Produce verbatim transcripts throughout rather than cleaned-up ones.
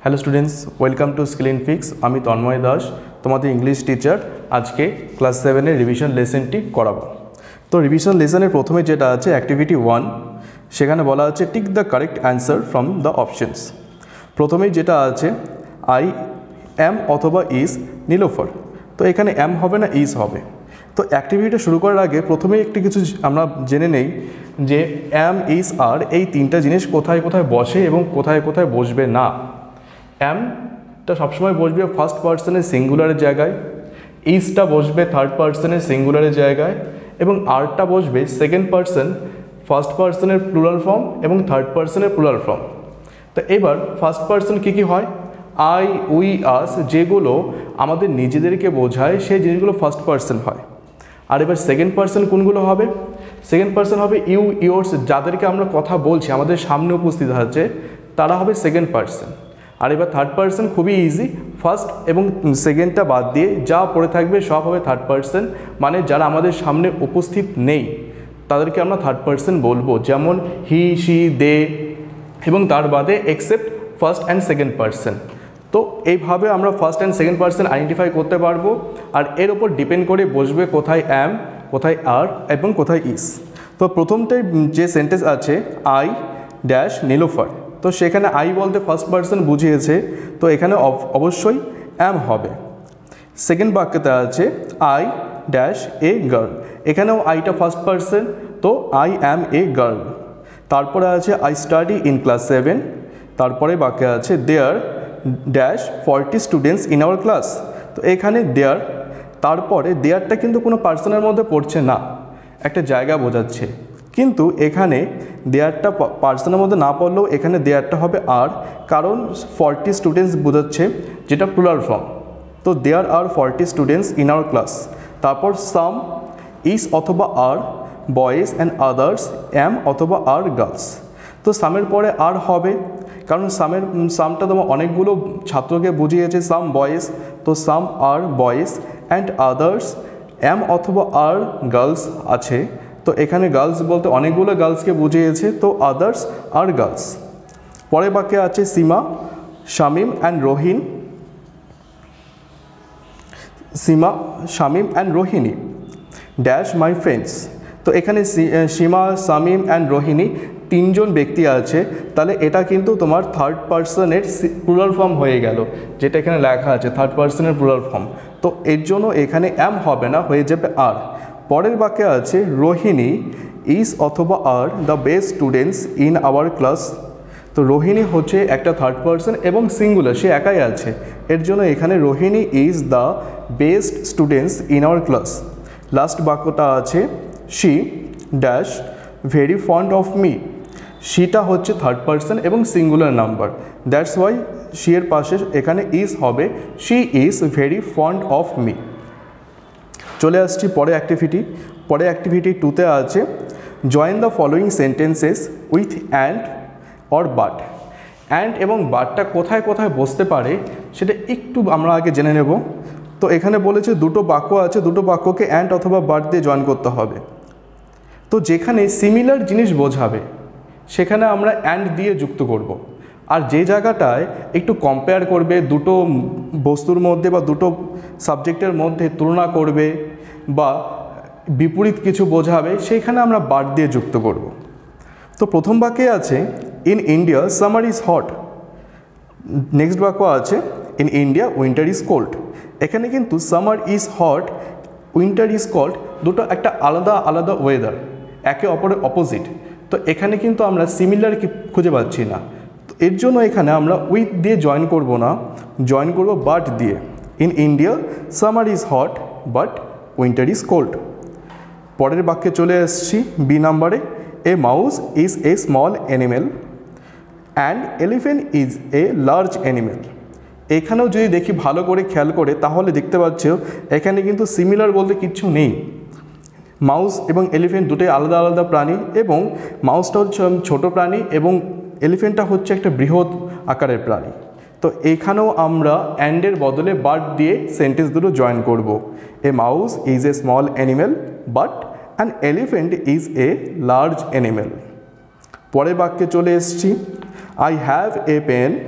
Hello students, welcome to skill in fix. আমি তন্ময় দাস, তোমাদের English teacher. আজকে ক্লাস সেভেনের রিভিশন লেসনটি করাবো। তো রিভিশন লেসনের প্রথমে যেটা আছে অ্যাক্টিভিটি ওয়ান, সেখানে বলা আছে tick the correct answer from the options. প্রথমেই যেটা আছে আই এম অথবা ইজ নীলোফার। তো এখানে এম হবে না ইজ হবে। তো অ্যাক্টিভিটিটা শুরু করার আগে প্রথমেই একটি কিছু আমরা জেনে নেই যে এম ইজ আর এই তিনটা জিনিস কোথায় কোথায় বসে এবং কোথায় কোথায় বসবে না। এমটা সবসময় বসবে ফার্স্ট পার্সনের সিঙ্গুলারের জায়গায়, ইজটা বসবে থার্ড পার্সনের সিঙ্গুলারের জায়গায় এবং আরটা বসবে সেকেন্ড পার্সন ফার্স্ট পার্সনের প্লুরাল ফর্ম এবং থার্ড পার্সনের প্লুরাল ফর্ম। তো এবার ফার্স্ট পার্সন কী কী হয়? আই, উই, আস, যেগুলো আমাদের নিজেদেরকে বোঝায় সেই জিনিসগুলো ফার্স্ট পার্সন হয়। আর এবার সেকেন্ড পার্সন কোনগুলো হবে? সেকেন্ড পার্সন হবে ইউ, ইয়োর্স, যাদেরকে আমরা কথা বলছি আমাদের সামনে উপস্থিত আছে তারা হবে সেকেন্ড পার্সন। আর এবার থার্ড পার্সন খুবই ইজি, ফার্স্ট এবং সেকেন্ডটা বাদ দিয়ে যা পড়ে থাকবে সব হবে থার্ড পার্সন, মানে যারা আমাদের সামনে উপস্থিত নেই তাদেরকে আমরা থার্ড পার্সন বলবো, যেমন হি, শি, দে এবং তার বাদে except first and second person. তো এইভাবে আমরা first and second person identify করতে পারবো। আর এর ওপর ডিপেন্ড করে বসবে কোথায় অ্যাম, কোথায় আর এবং কোথায় ইস। তো প্রথমটাই যে সেন্টেন্স আছে আই ড্যাশ নীলোফার, তো সেখানে আই বলতে ফার্স্ট পার্সন বুঝিয়েছে, তো এখানে অবশ্যই অ্যাম হবে। সেকেন্ড বাক্যতে আছে আই ড্যাশ এ গার্ল, এখানেও আইটা ফার্স্ট পার্সন, তো আই অ্যাম এ গার্ল। তারপরে আছে I study in class seven, তারপরে বাক্যে আছে there dash forty students in our class. তো এখানে দেয়ার, তারপরে দেয়ারটা কিন্তু কোনো পার্সনের মধ্যে পড়ছে না, একটা জায়গা বোঝাচ্ছে, কিন্তু এখানে দেয়ারটা পার্সনের মধ্যে না পড়লেও এখানে দেয়ারটা হবে আর, কারণ ফর্টি স্টুডেন্টস বোঝাচ্ছে যেটা প্লুরাল ফর্ম। তো there are forty students in our class. তারপর সাম ইজ অথবা are boys and others am অথবা আর গার্লস। তো সামের পরে আর হবে, কারণ সামের সামটা তোমার অনেকগুলো ছাত্রকে বুঝিয়েছে, সাম বয়েজ, তো some are boys and others am অথবা আর গার্লস আছে। তো এখানে গার্লস বলতে অনেকগুলো গার্লসকে বুঝিয়েছে, তো আদার্স আর গার্লস। পরের বাক্যে আছে Seema, Shamim and Rohin, Seema, Shamim and Rohini dash my friends. তো এখানে সীমা, শামিম অ্যান্ড রোহিণী তিনজন ব্যক্তি আছে, তাহলে এটা কিন্তু তোমার থার্ড পার্সনের প্লুরাল ফর্ম হয়ে গেল, যেটা এখানে লেখা আছে থার্ড পার্সনের প্লুরাল ফর্ম। তো এর জন্য এখানে এম হবে না, হয়ে যাবে আর। পরের বাক্যে আছে রোহিণী ইজ অথবা are the best students in our class. তো রোহিণী হচ্ছে একটা থার্ড পার্সন এবং সিঙ্গুলার, সে একাই আছে, এর জন্য এখানে Rohini is the best students in our class. Last বাক্যটা আছে she dash very fond of me. শিটা হচ্ছে থার্ড পার্সন এবং singular number, that's why she এর পাশে এখানে ইজ হবে, she is very fond of me. চলে আসছি পরে অ্যাক্টিভিটি। পরে অ্যাক্টিভিটি টুতে আছে join the following sentences with and or but. And এবং বাটটা কোথায় কোথায় বসতে পারে সেটা একটু আমরা আগে জেনে নেব। তো এখানে বলেছে দুটো বাক্য আছে, দুটো বাক্যকে অ্যান্ড অথবা বাট দিয়ে জয়েন করতে হবে। তো যেখানে সিমিলার জিনিস বোঝাবে সেখানে আমরা অ্যান্ড দিয়ে যুক্ত করব। আর যে জায়গাটায় একটু কম্পেয়ার করবে, দুটো বস্তুর মধ্যে বা দুটো সাবজেক্টের মধ্যে তুলনা করবে বা বিপরীত কিছু বোঝাবে, সেইখানে আমরা বাট দিয়ে যুক্ত করব। তো প্রথম বাক্যে আছে in India summer is hot. Next বাক্য আছে in India winter is cold. এখানে কিন্তু summer is hot, winter is cold, দুটো একটা আলাদা আলাদা ওয়েদার, একে অপরের অপোজিট। তো এখানে কিন্তু আমরা সিমিলার কি খুঁজে পাচ্ছি না, তো এর জন্য এখানে আমরা উইথ দিয়ে জয়েন করব না, জয়েন করব বাট দিয়ে। In India summer is hot but winter is cold. পরের বাক্যে চলে এসেছি বি নাম্বারে, a mouse is a small animal and elephant is a large animal. এখানেও যদি দেখি ভালো করে খেয়াল করে তাহলে দেখতে পাচ্ছ এখানে কিন্তু সিমিলার বলতে কিচ্ছু নেই। মাউস এবং এলিফেন্ট দুটোই আলাদা আলাদা প্রাণী, এবং মাউসটা হচ্ছে ছোটো প্রাণী এবং এলিফেন্টটা হচ্ছে একটা বৃহৎ আকারের প্রাণী। তো এখানেও আমরা অ্যান্ডের বদলে বাট দিয়ে সেন্টেন্স দুটো জয়েন করব। A mouse is a small animal but an elephant is a large animal. পরের বাক্যে চলে এসেছি I have a pen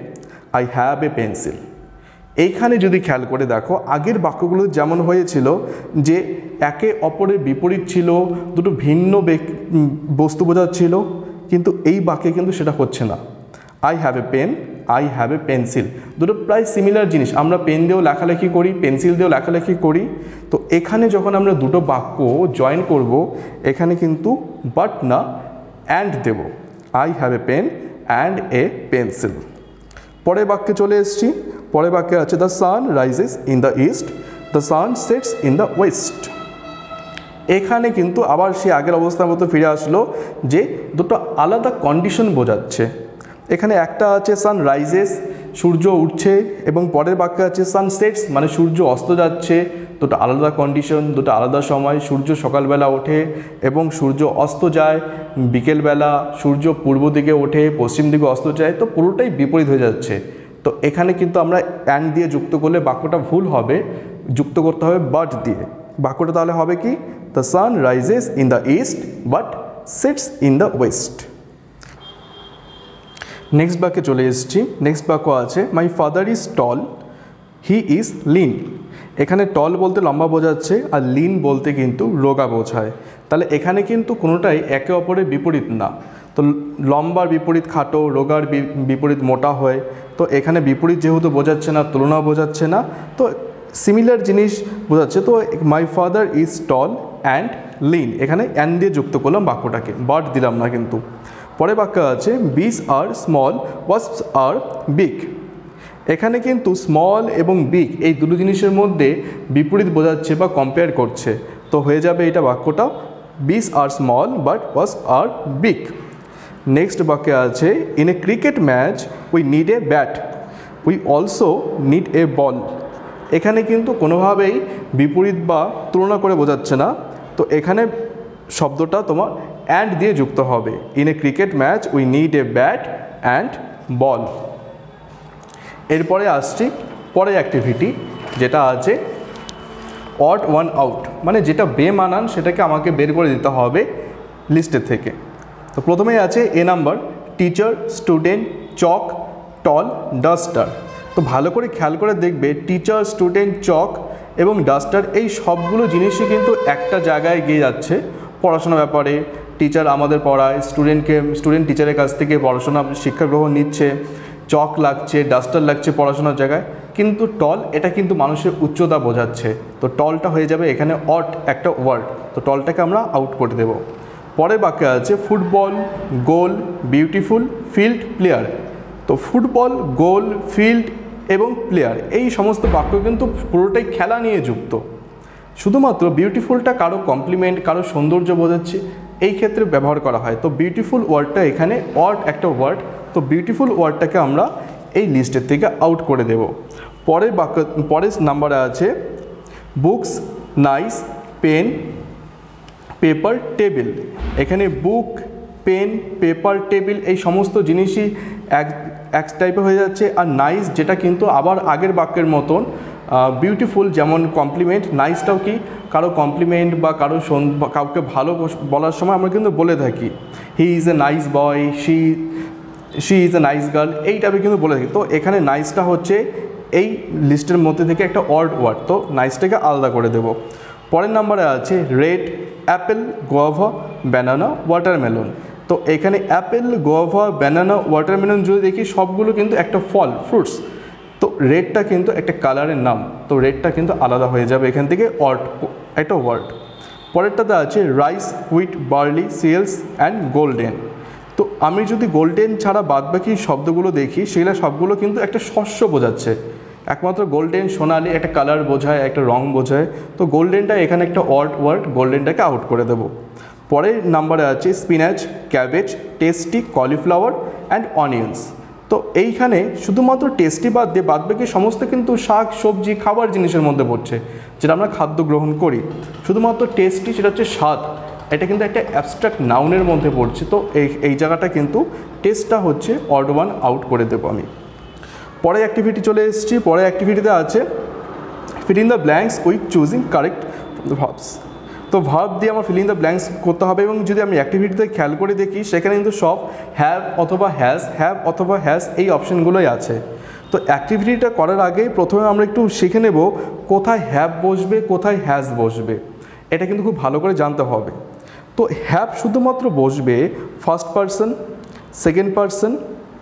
I have a pencil. এইখানে যদি খেয়াল করে দেখো আগের বাক্যগুলো যেমন হয়েছিল যে একে অপরের বিপরীত ছিল, দুটো ভিন্ন বস্তু বোঝাচ্ছিল, কিন্তু এই বাক্যে কিন্তু সেটা হচ্ছে না। I have a pen, I have a pencil, দুটো প্রায় সিমিলার জিনিস। আমরা পেন দিয়েও লেখালেখি করি, পেন্সিল দিয়েও লেখালেখি করি। তো এখানে যখন আমরা দুটো বাক্য জয়েন করব, এখানে কিন্তু বাট না অ্যান্ড দেব। I have a pen and a pencil. পরের বাক্যে চলে এসেছি। পরের বাক্যে আছে the sun rises in the east, the sun sets in the west. এখানে কিন্তু আবার সে আগের অবস্থার মতো ফিরে আসলো যে দুটো আলাদা কন্ডিশন বোঝাচ্ছে। এখানে একটা আছে সান রাইজেস, সূর্য উঠছে, এবং পরের বাক্যে আছে সান সেটস মানে সূর্য অস্ত যাচ্ছে। দুটো আলাদা কন্ডিশন, দুটো আলাদা সময়। সূর্য সকালবেলা ওঠে এবং সূর্য অস্ত যায় বিকেলবেলা, সূর্য পূর্ব দিকে ওঠে পশ্চিম দিকে অস্ত যায়, তো পুরোটাই বিপরীত হয়ে যাচ্ছে। তো এখানে কিন্তু আমরা অ্যান্ড দিয়ে যুক্ত করলে বাক্যটা ভুল হবে, যুক্ত করতে হবে বাট দিয়ে। বাক্যটা তাহলে হবে কি, the sun rises in the east but sets in the west. Next বাক্যে চলে এসেছি। নেক্সট বাক্য আছে my father is tall, he is lean. এখানে টল বলতে লম্বা বোঝাচ্ছে, আর লিন বলতে কিন্তু রোগা বোঝায়। তাহলে এখানে কিন্তু কোনোটাই একে অপরের বিপরীত না। তো লম্বার বিপরীত খাটো, রোগার বিপরীত মোটা হয়। তো এখানে বিপরীত যেহেতু বোঝাচ্ছে না, তুলনা বোঝাচ্ছে না, তো সিমিলার জিনিস বোঝাচ্ছে। তো my father is tall and lean, এখানে অ্যান্ড দিয়ে যুক্ত করলাম বাক্যটাকে, বাট দিলাম না কিন্তু। পরে বাক্য আছে বিস আর স্মল, ওয়াস্পস আর বিগ। এখানে কিন্তু স্মল এবং বিগ এই দুটো জিনিসের মধ্যে বিপরীত বোঝাচ্ছে বা কম্পেয়ার করছে। তো হয়ে যাবে এটা বাক্যটা bees are small but wasp are big. Next বাক্যে আছে in a cricket match we need a bat, we also need a ball. এখানে কিন্তু কোনোভাবেই বিপরীত বা তুলনা করে বোঝাচ্ছে না। তো এখানে শব্দটা তোমার অ্যান্ড দিয়ে যুক্ত হবে। In a cricket match we need a bat and ball. এরপরে আসছি পরের অ্যাক্টিভিটি, যেটা আছে অড ওয়ান আউট, মানে যেটা বেমানান সেটাকে আমাকে বের করে দিতে হবে লিস্টের থেকে। তো প্রথমেই আছে A number, teacher, student, chalk, tall, duster. তো ভালো করে খেয়াল করে দেখবে টিচার, স্টুডেন্ট, চক এবং ডাস্টার এই সবগুলো জিনিসই কিন্তু একটা জায়গায় গিয়ে যাচ্ছে পড়াশোনার ব্যাপারে। টিচার আমাদের পড়ায়, স্টুডেন্টকে স্টুডেন্ট টিচারের কাছ থেকে পড়াশোনা শিক্ষা গ্রহণ নিচ্ছে, চক লাগছে, ডাস্টার লাগছে পড়াশোনার জায়গায়। কিন্তু টল এটা কিন্তু মানুষের উচ্চতা বোঝাচ্ছে। তো টলটা হয়ে যাবে এখানে অট একটা ওয়ার্ড, তো টলটাকে আমরা আউট করে দেব। পরের বাক্যে আছে football, goal, beautiful, field, player. তো ফুটবল, গোল, ফিল্ড এবং প্লেয়ার এই সমস্ত বাক্য কিন্তু পুরোটাই খেলা নিয়ে যুক্ত। শুধুমাত্র বিউটিফুলটা কারো কমপ্লিমেন্ট, কারো সৌন্দর্য বোঝাচ্ছে, এই ক্ষেত্রে ব্যবহার করা হয়। তো বিউটিফুল ওয়ার্ডটা এখানে অট একটা ওয়ার্ড, তো বিউটিফুল ওয়ার্ডটাকে আমরা এই লিস্টের থেকে আউট করে দেব। পরের বাক্য পরের নাম্বারে আছে books, nice, pen, paper, table. এখানে বুক, পেন, পেপার, টেবিল এই সমস্ত জিনিসই এক এক টাইপে হয়ে যাচ্ছে। আর নাইস যেটা কিন্তু আবার আগের বাক্যের মতন বিউটিফুল যেমন কমপ্লিমেন্ট, নাইসটাও কি কারো কমপ্লিমেন্ট বা কারো কাউকে ভালো বলার সময় আমরা কিন্তু বলে থাকি he is a nice boy, she she is a nice girl, এই টাইপে কিন্তু বলে থাকি। তো এখানে নাইসটা হচ্ছে এই লিস্টের মধ্যে থেকে একটা অড ওয়ার্ড, তো নাইসটাকে আলাদা করে দেব। পরের নাম্বারে আছে red, apple, guava, banana, watermelon. তো এখানে অ্যাপেল, গোয়াভা, ব্যানানা, ওয়াটারমেলন যদি দেখি সবগুলো কিন্তু একটা ফল, ফ্রুটস। তো রেডটা কিন্তু একটা কালারের নাম, তো রেডটা কিন্তু আলাদা হয়ে যাবে এখান থেকে অড একটা ওয়ার্ড। পরেরটাতে আছে rice, wheat, barley, cereals and golden. তো আমি যদি গোল্ডেন ছাড়া বাদবাকি শব্দগুলো দেখি সেগুলো সবগুলো কিন্তু একটা শস্য বোঝাচ্ছে। একমাত্র গোল্ডেন সোনালি একটা কালার বোঝায়, একটা রং বোঝায়। তো গোল্ডেনটা এখানে একটা অড ওয়ার্ড, গোল্ডেনটাকে আউট করে দেব। পরের নাম্বারে আছে spinach, cabbage, tasty, cauliflower and onions. তো এইখানে শুধুমাত্র টেস্টি বাদ দিয়ে বাদবাকি সমস্ত কিন্তু শাক, সবজি, খাবার জিনিসের মধ্যে পড়ছে, যেটা আমরা খাদ্য গ্রহণ করি। শুধুমাত্র টেস্টি সেটা হচ্ছে স্বাদ, এটা কিন্তু একটা অ্যাবস্ট্রাক্ট নাউনের মধ্যে পড়ছে। তো এই এই জায়গাটা কিন্তু টেস্টটা হচ্ছে অড ওয়ান আউট করে দেবো আমি। পরের অ্যাক্টিভিটি চলে এসেছি। পরের অ্যাক্টিভিটিতে আছে fill in the blanks with choosing correct verbs. তো ভার্ব দিয়ে আমার ফিল ইন দ্য ব্ল্যাঙ্কস করতে হবে, এবং যদি আমি অ্যাক্টিভিটিতে খেয়াল করে দেখি সেখানে কিন্তু সব হ্যাভ অথবা হ্যাজ, হ্যাভ অথবা হ্যাজ এই অপশানগুলোই আছে। তো অ্যাক্টিভিটিটা করার আগে প্রথমে আমরা একটু শিখে নেব কোথায় হ্যাভ বসবে, কোথায় হ্যাজ বসবে, এটা কিন্তু খুব ভালো করে জানতে হবে। তো হ্যাভ শুধুমাত্র বসবে ফার্স্ট পারসন, সেকেন্ড পারসন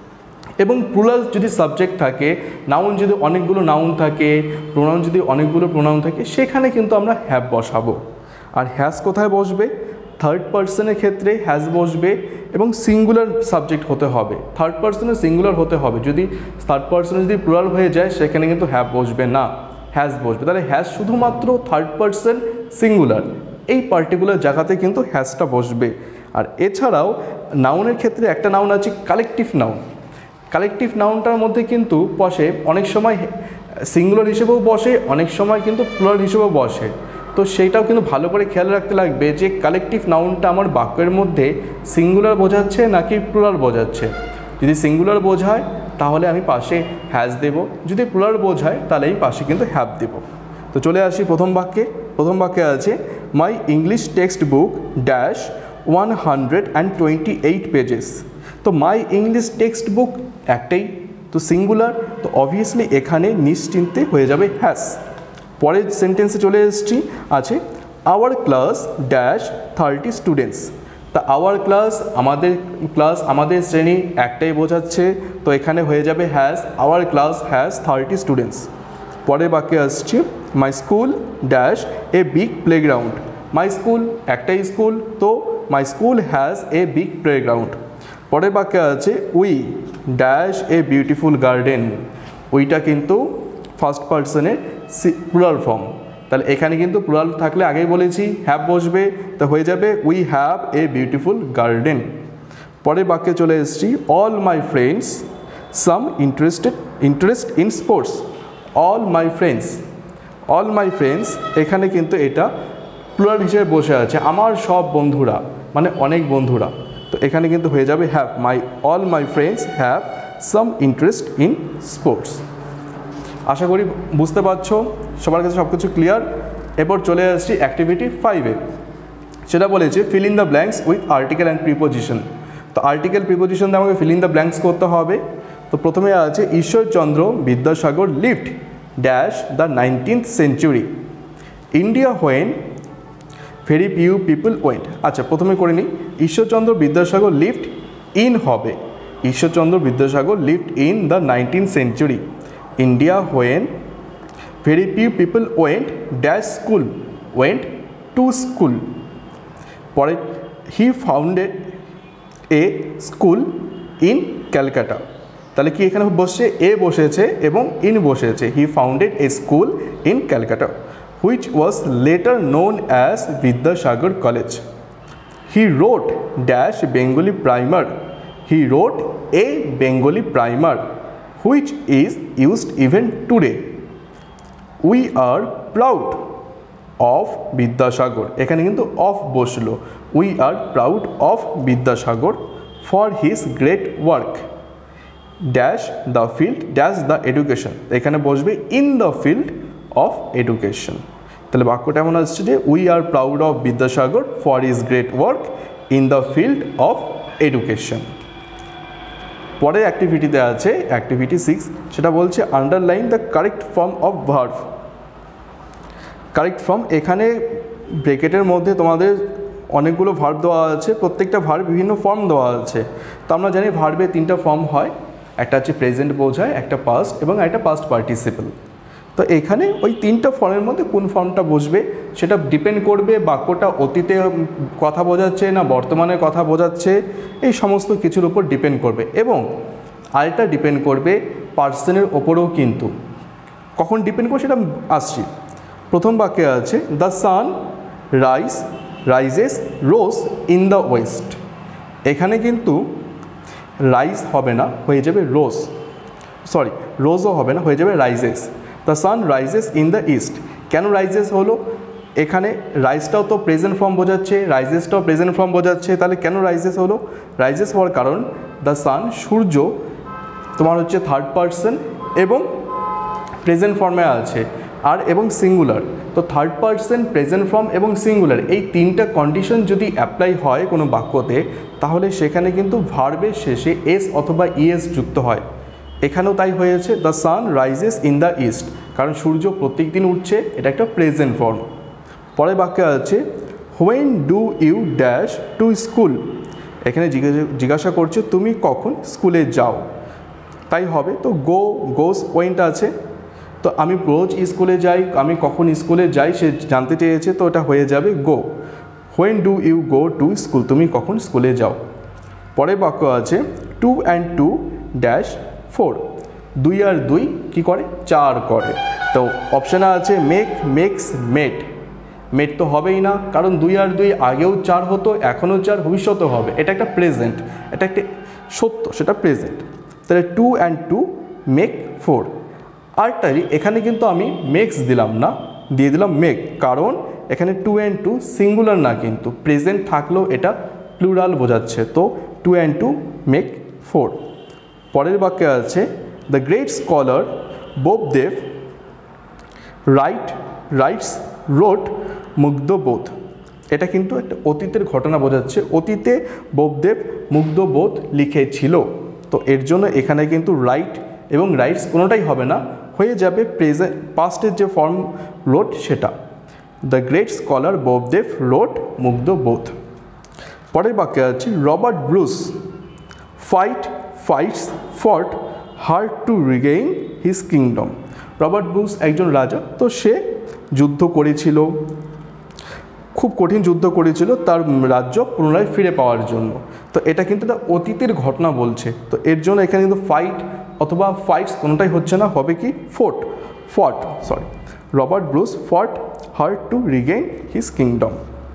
এবং প্লুরাল যদি সাবজেক্ট থাকে, নাউন যদি অনেকগুলো নাউন থাকে, প্রোনাউন যদি অনেকগুলো প্রোনাউন থাকে, সেখানে কিন্তু আমরা হ্যাভ বসাবো। আর হ্যাজ কোথায় বসবে? থার্ড পারসনের ক্ষেত্রে হ্যাজ বসবে এবং সিঙ্গুলার সাবজেক্ট হতে হবে, থার্ড পারসনে সিঙ্গুলার হতে হবে। যদি থার্ড পারসনে যদি প্লুরাল হয়ে যায় সেখানে কিন্তু হ্যাভ বসবে না, হ্যাজ বসবে। তাহলে হ্যাজ শুধুমাত্র থার্ড পারসন সিঙ্গুলার এই পার্টিকুলার জায়গাতে কিন্তু হ্যাজটা বসবে। আর এছাড়াও নাউনের ক্ষেত্রে একটা নাউন আছে কালেকটিভ নাউন। কালেকটিভ নাউনটার মধ্যে কিন্তু বসে অনেক সময় সিঙ্গুলার হিসেবেও বসে, অনেক সময় কিন্তু প্লুরাল হিসেবেও বসে। তো সেইটাও কিন্তু ভালো করে খেয়াল রাখতে লাগবে যে কালেকটিভ নাউনটা আমার বাক্যের মধ্যে সিঙ্গুলার বোঝাচ্ছে নাকি প্লুরাল বোঝাচ্ছে। যদি সিঙ্গুলার বোঝায় তাহলে আমি পাশে হ্যাজ দেব, যদি প্লুরাল বোঝায় তাহলে আমি পাশে কিন্তু হ্যাভ দেব। তো চলে আসি প্রথম বাক্যে। প্রথম বাক্যে আছে my English text book dash one hundred and twenty eight pages. তো মাই ইংলিশ টেক্সট বুক একটাই, তো সিঙ্গুলার, তো অবভিয়াসলি এখানে নিশ্চিন্তে হয়ে যাবে হ্যাজ। পরের সেন্টেন্সে চলে এসেছি, আছে our class dash thirty students. তা আওয়ার ক্লাস আমাদের ক্লাস আমাদের শ্রেণী একটাই বোঝাচ্ছে, তো এখানে হয়ে যাবে has, our class has thirty students. পরের বাক্যে আসছি my school dash a big playground. My school একটাই স্কুল, তো my school has a big playground. পরের বাক্যে আছে we dash a beautiful garden. উইটা কিন্তু ফার্স্ট পার্সনের প্লুরাল ফর্ম, তাহলে এখানে কিন্তু প্লুরাল থাকলে আগেই বলেছি হ্যাভ বসবে, তো হয়ে যাবে we have a beautiful garden. পরের বাক্যে চলে এসেছি all my friends some interested interest in sports. All my friends, all my friends এখানে কিন্তু এটা প্লুরাল হিসেবে বসে আছে, আমার সব বন্ধুরা মানে অনেক বন্ধুরা, তো এখানে কিন্তু হয়ে যাবে have, my all my friends have some interest in sports. আশা করি বুঝতে পারছো, সবার কাছে সব কিছু ক্লিয়ার। এরপর চলে আসছি অ্যাক্টিভিটি ফাইভে, সেটা বলেছে fill in the blanks with article and preposition. তো আর্টিকেল প্রিপোজিশন দিয়ে আমাকে ফিল ইন দ্য ব্ল্যাঙ্কস করতে হবে। তো প্রথমে আছে Ishwarchandra Vidyasagar lived dash the nineteenth century. India when very few people went. আচ্ছা প্রথমে করে নিই, ঈশ্বরচন্দ্র বিদ্যাসাগর লিভড ইন হবে, Ishwarchandra Vidyasagar lived in the nineteenth century. India when very few people went dash school, went to school. পরে he founded a school in Calcutta. তাহলে কি এখানে বসছে, এ বসেছে এবং ইন বসেছে। He founded a school in Calcutta which was later known as Vidyasagar College. He wrote dash Bengali primer. He wrote a Bengali primer which is used even today. We are proud of Vidyasagar. এখানে কিন্তু of বসলো, we are proud of Vidyasagar for his great work dash the field dash the education. এখানে বসবে in the field of education. তাহলে বাক্যটা এমন আসছে যে we are proud of Vidyasagar for his great work in the field of education. পরের অ্যাক্টিভিটিতে আছে অ্যাক্টিভিটি সিক্স, সেটা বলছে underline the correct form of verb. Correct form, এখানে ব্রেকেটের মধ্যে তোমাদের অনেকগুলো ভার্ব দেওয়া আছে, প্রত্যেকটা ভার্ব বিভিন্ন ফর্ম দেওয়া আছে। তো আমরা জানি ভার্বে তিনটা ফর্ম হয়, একটা হচ্ছে প্রেজেন্ট বোঝায়, একটা পাস্ট এবং একটা পাস্ট পার্টিসিপল। তো এখানে ওই তিনটা ফর্মের মধ্যে কোন ফর্মটা বসবে সেটা ডিপেন্ড করবে বাক্যটা অতীতে কথা বোঝাচ্ছে না বর্তমানে কথা বোঝাচ্ছে, এই সমস্ত কিছুর উপর ডিপেন্ড করবে। এবং আরেকটা ডিপেন্ড করবে পার্সনের ওপরেও। কিন্তু কখন ডিপেন্ড করবে সেটা আসছি। প্রথম বাক্যে আছে the sun rise rises rose in the west. এখানে কিন্তু রাইজ হবে না, হয়ে যাবে রোজ, সরি রোজও হবে না, হয়ে যাবে rises. The sun rises in the east. কেন রাইজেস হলো, এখানে রাইজটাও তো প্রেজেন্ট ফর্ম বোঝাচ্ছে, রাইজেসটাও প্রেজেন্ট ফর্ম বোঝাচ্ছে, তাহলে কেন রাইজেস হলো? রাইজেস হওয়ার কারণ দ্য সান সূর্য তোমার হচ্ছে থার্ড পারসন এবং প্রেজেন্ট ফর্মে আছে, আর এবং সিঙ্গুলার। তো থার্ড পারসন, প্রেজেন্ট ফর্ম এবং সিঙ্গুলার এই তিনটা কন্ডিশন যদি অ্যাপ্লাই হয় কোনো বাক্যতে, তাহলে সেখানে কিন্তু ভার্বের শেষে এস অথবা ইএস যুক্ত হয়। এখানেও তাই হয়েছে, the sun rises in the east, কারণ সূর্য প্রত্যেক দিন উঠছে, এটা একটা প্রেজেন্ট ফর্ম। পরের বাক্যে আছে when do you dash to school, এখানে জিজ্ঞাসা জিজ্ঞাসা করছে তুমি কখন স্কুলে যাও, তাই হবে। তো গো গোস ওয়েনটা আছে, তো আমি রোজ স্কুলে যাই, আমি কখন স্কুলে যাই সে জানতে চেয়েছে, তো এটা হয়ে যাবে go. When do you go to school, তুমি কখন স্কুলে যাও। পরের বাক্য আছে two and two dash four, দুই আর দুই কী করে, চার করে। তো অপশানে আছে মেক, মেক্স, মেট। মেট তো হবেই না, কারণ দুই আর দুই আগেও চার হতো, এখনও চার, ভবিষ্যতেও হবে। এটা একটা প্রেজেন্ট, এটা একটা সত্য, সেটা প্রেজেন্ট। তাহলে two and two make four. আরটাই এখানে কিন্তু আমি মেক্স দিলাম না, দিয়ে দিলাম মেক, কারণ এখানে টু অ্যান্ড টু সিঙ্গুলার না, কিন্তু প্রেজেন্ট থাকলেও এটা প্লুরাল বোঝাচ্ছে। তো two and two make four. পরের বাক্যে আছে the great scholar Bopdev write writes wrote Mugdhabodh, এটা কিন্তু একটা অতীতের ঘটনা বোঝাচ্ছে, অতীতে বোপদেব মুগ্ধবোধ লিখেছিল। তো এর জন্য এখানে কিন্তু রাইট এবং রাইটস কোনোটাই হবে না, হয়ে যাবে প্রেজেন্ট পাস্টের যে ফর্ম রোট সেটা। The great scholar Bopdev wrote Mugdhabodh. পরের বাক্যে আছে Robert Bruce fight fights fought hard to regain his kingdom. Robert Bruce একজন রাজা, তো সে যুদ্ধ করেছিল, খুব কঠিন যুদ্ধ করেছিল তার রাজ্য পুনরায় ফিরে পাওয়ার জন্য। তো এটা কিন্তু একটা অতীতের ঘটনা বলছে, তো এর জন্য এখানে কিন্তু ফাইট অথবা ফাইটস কোনোটাই হচ্ছে না, হবে কি fort fought sorry Robert Bruce fought hard to regain his kingdom.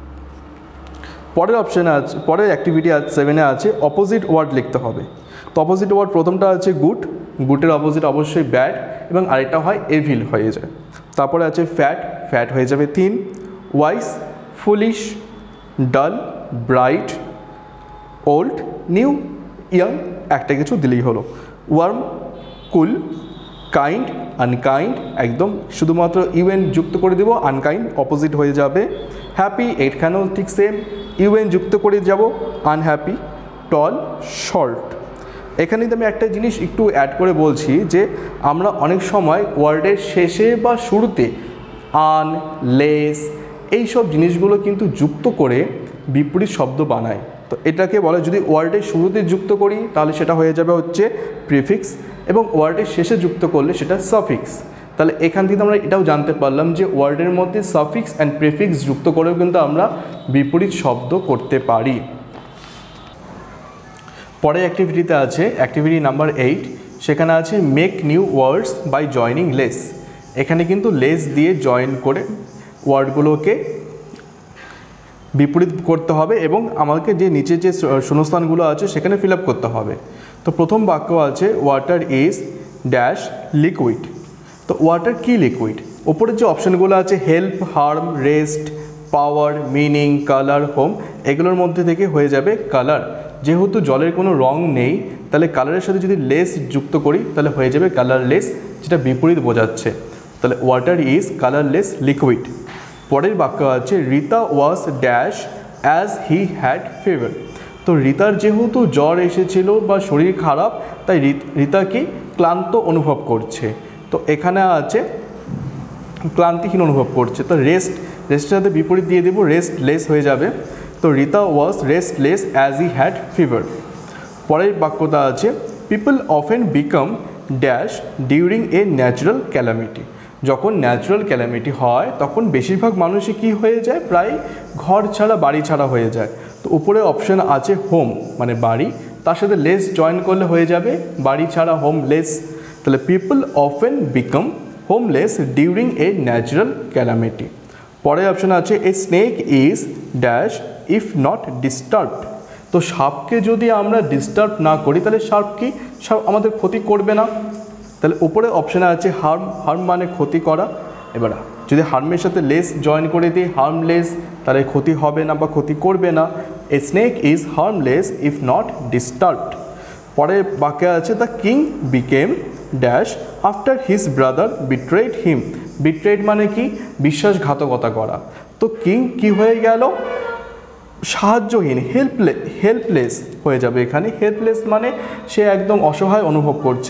পরের অপশানে আছে, পরের অ্যাক্টিভিটি সেভেনে আছে অপোজিট ওয়ার্ড লিখতে হবে। তো অপোজিট ওয়ার্ড প্রথমটা আছে গুড, গুডের অপোজিট অবশ্যই ব্যাড, এবং আরেকটা হয় এভিল হয়ে যায়। তারপরে আছে ফ্যাট, ফ্যাট হয়ে যাবে thin. Wise, foolish, dull, bright, old, new, young, একটা কিছু দিলেই হলো। ওয়ার্ম, কুল, কাইন্ড, আনকাইন্ড, একদম শুধুমাত্র ইউএন যুক্ত করে দেবো, আনকাইন্ড অপোজিট হয়ে যাবে। হ্যাপি, এখানেও ঠিক সেম, ইউএন যুক্ত করে যাব, আনহ্যাপি। টল, শর্ট। এখানে আমি একটা জিনিস একটু অ্যাড করে বলছি যে আমরা অনেক সময় ওয়ার্ডের শেষে বা শুরুতে আন, লেস এইসব জিনিসগুলো কিন্তু যুক্ত করে বিপরীত শব্দ বানাই। তো এটাকে বলে, যদি ওয়ার্ডের শুরুতে যুক্ত করি তাহলে সেটা হয়ে যাবে হচ্ছে প্রিফিক্স, এবং ওয়ার্ডের শেষে যুক্ত করলে সেটা সাফিক্স। তাহলে এখান থেকে আমরা এটাও জানতে পারলাম যে ওয়ার্ডের মধ্যে সাফিক্স অ্যান্ড প্রিফিক্স যুক্ত করেও কিন্তু আমরা বিপরীত শব্দ করতে পারি। পরের অ্যাক্টিভিটিতে আছে অ্যাক্টিভিটি নাম্বার এইট, সেখানে আছে make new words by joining less. এখানে কিন্তু লেস দিয়ে জয়েন করে ওয়ার্ডগুলোকে বিপরীত করতে হবে, এবং আমাকে যে নিচে যে শূন্যস্থানগুলো আছে সেখানে ফিল আপ করতে হবে। তো প্রথম বাক্য আছে ওয়াটার ইজ ড্যাশ লিকুইড। তো ওয়াটার কি লিকুইড, ওপরের যে অপশানগুলো আছে help, harm, rest, power, meaning, colour, home, এগুলোর মধ্যে থেকে হয়ে যাবে কালার। যেহেতু জলের কোনো রং নেই, তাহলে কালারের সাথে যদি লেস যুক্ত করি তাহলে হয়ে যাবে কালারলেস, যেটা বিপরীত বোঝাচ্ছে। তাহলে ওয়াটার ইজ কালারলেস লিকুইড। পরের বাক্য আছে Rita was dash as he had fever. তো রিতার যেহেতু জ্বর এসেছিল বা শরীর খারাপ, তাই রিতা কি ক্লান্ত অনুভব করছে। তো এখানে আছে ক্লান্তিহীন অনুভব করছে। তো রেস্ট, রেস্টের সাথে বিপরীত দিয়ে দেবো, রেস্ট লেস হয়ে যাবে। তো Rita was restless as he had fever. পরের বাক্যটা আছে people often become dash during a natural calamity. যখন ন্যাচারাল ক্যালামিটি হয় তখন বেশিরভাগ মানুষই কী হয়ে যায়, প্রায় ঘর ছাড়া বাড়ি ছাড়া হয়ে যায়। তো উপরে অপশান আছে হোম মানে বাড়ি, তার সাথে লেস জয়েন করলে হয়ে যাবে বাড়ি ছাড়া হোমলেস। তাহলে people often become homeless during a natural calamity. পরের অপশান আছে a snake is dash if not disturbed. তো সাপকে যদি আমরা ডিস্টার্ব না করি তাহলে সাপ কি, সাপ আমাদের ক্ষতি করবে না। তাহলে উপরে অপশানে আছে হার্ম, হার্ম মানে ক্ষতি করা। এবার যদি হার্মের সাথে লেস জয়েন করে দিই হার্মলেস, তাহলে ক্ষতি হবে না বা ক্ষতি করবে না। A snake is harmless if not disturbed. পরের বাক্যে আছে the king became dash after his brother betrayed him. Betrayed মানে কি, বিশ্বাসঘাতকতা করা। তো কিং কি হয়ে গেল, সাহায্যহীন, হেল্পলে হেল্পলেস হয়ে যাবে এখানে। হেল্পলেস মানে সে একদম অসহায় অনুভব করছে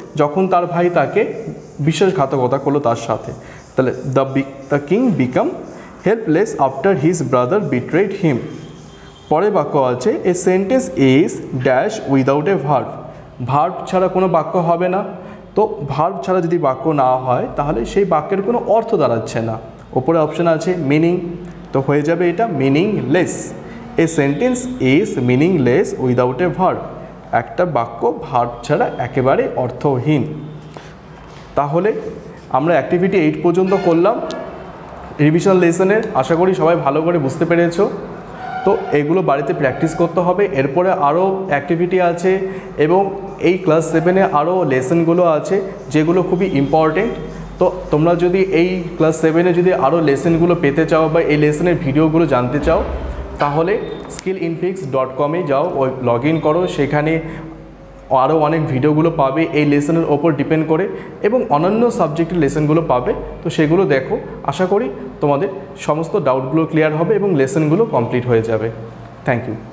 যখন তার ভাই তাকে বিশ্বাসঘাতকতা করলো তার সাথে। তাহলে the the king became helpless after his brother betrayed him. পরের বাক্য আছে a sentence is dash without a verb. Verb ছাড়া কোনো বাক্য হবে না। তো ভার্ব ছাড়া যদি বাক্য না হয় তাহলে সেই বাক্যের কোনো অর্থ দাঁড়াচ্ছে না। ওপরে অপশান আছে মিনিং, তো হয়ে যাবে এটা meaningless. A sentence is meaningless without a verb. একটা বাক্য ভার্ব ছাড়া একেবারে অর্থহীন। তাহলে আমরা অ্যাক্টিভিটি এইট পর্যন্ত করলাম রিভিশন লেসনের। আশা করি সবাই ভালো করে বুঝতে পেরেছো। তো এগুলো বাড়িতে প্র্যাকটিস করতে হবে। এরপরে আরও অ্যাক্টিভিটি আছে এবং এই ক্লাস সেভেনে আরও লেসনগুলো আছে যেগুলো খুবই ইম্পর্টেন্ট। তো তোমরা যদি এই ক্লাস সেভেনে যদি আরও লেসনগুলো পেতে চাও বা এই লেসনের ভিডিওগুলো জানতে চাও তাহলে স্কিল ইনফিক্স ডট কমে যাও, ওই লগ ইন করো, সেখানে আরও অনেক ভিডিওগুলো পাবে এই লেসনের ওপর ডিপেন্ড করে এবং অন্যান্য সাবজেক্টের লেসনগুলো পাবে। তো সেগুলো দেখো, আশা করি তোমাদের সমস্ত ডাউটগুলো ক্লিয়ার হবে এবং লেসনগুলো কমপ্লিট হয়ে যাবে। Thank you.